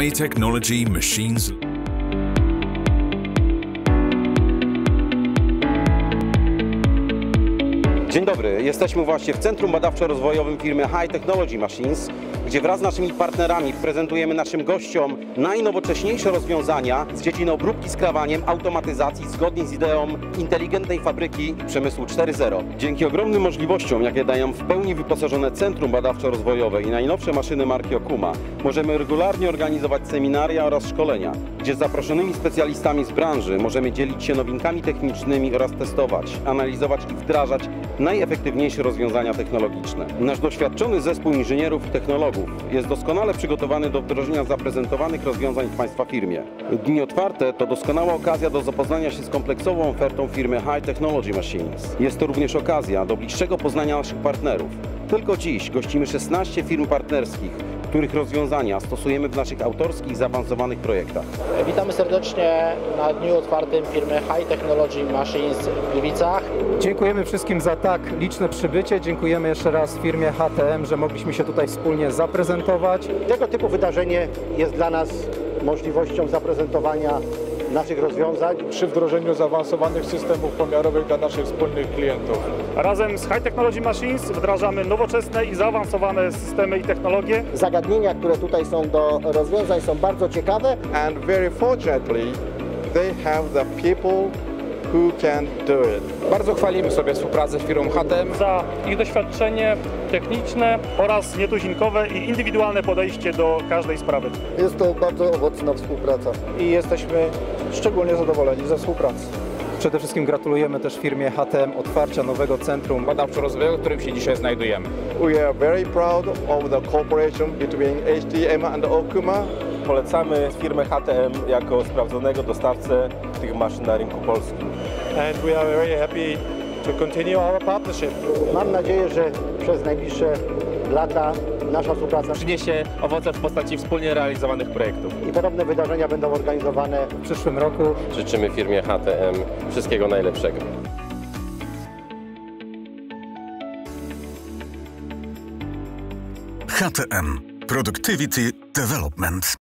High Technology Machines. Dzień dobry, jesteśmy właśnie w Centrum Badawczo-Rozwojowym firmy High Technology Machines, gdzie wraz z naszymi partnerami prezentujemy naszym gościom najnowocześniejsze rozwiązania z dziedziny obróbki skrawaniem, automatyzacji zgodnie z ideą inteligentnej fabryki przemysłu 4.0. Dzięki ogromnym możliwościom, jakie dają w pełni wyposażone Centrum Badawczo-Rozwojowe i najnowsze maszyny marki Okuma, możemy regularnie organizować seminaria oraz szkolenia, gdzie z zaproszonymi specjalistami z branży możemy dzielić się nowinkami technicznymi oraz testować, analizować i wdrażać najefektywniejsze rozwiązania technologiczne. Nasz doświadczony zespół inżynierów i technologów jest doskonale przygotowany do wdrożenia zaprezentowanych rozwiązań w Państwa firmie. Dni otwarte to doskonała okazja do zapoznania się z kompleksową ofertą firmy High Technology Machines. Jest to również okazja do bliższego poznania naszych partnerów. Tylko dziś gościmy 16 firm partnerskich, których rozwiązania stosujemy w naszych autorskich, zaawansowanych projektach. Witamy serdecznie na dniu otwartym firmy High Technology Machines w Gliwicach. Dziękujemy wszystkim za tak liczne przybycie. Dziękujemy jeszcze raz firmie HTM, że mogliśmy się tutaj wspólnie zaprezentować. Tego typu wydarzenie jest dla nas możliwością zaprezentowania naszych rozwiązań przy wdrożeniu zaawansowanych systemów pomiarowych dla naszych wspólnych klientów. Razem z High Technology Machines wdrażamy nowoczesne i zaawansowane systemy i technologie. Zagadnienia, które tutaj są do rozwiązań, są bardzo ciekawe. And very fortunately, they have the people who can do it. Bardzo chwalimy sobie współpracę z firmą HTM Za ich doświadczenie techniczne oraz nietuzinkowe i indywidualne podejście do każdej sprawy. Jest to bardzo owocna współpraca I jesteśmy szczególnie zadowoleni ze współpracy. Przede wszystkim gratulujemy też firmie HTM otwarcia nowego centrum badawczo-rozwojowego, w którym się dzisiaj znajdujemy. We are very proud of the cooperation between HTM and Okuma. Polecamy firmę HTM jako sprawdzonego dostawcę tych maszyn na rynku polskim. And we are very happy to continue our partnership. Mam nadzieję, że przez najbliższe lata nasza współpraca Przyniesie owoce w postaci wspólnie realizowanych projektów. i podobne wydarzenia będą organizowane w przyszłym roku. Życzymy firmie HTM wszystkiego najlepszego. HTM Productivity Development.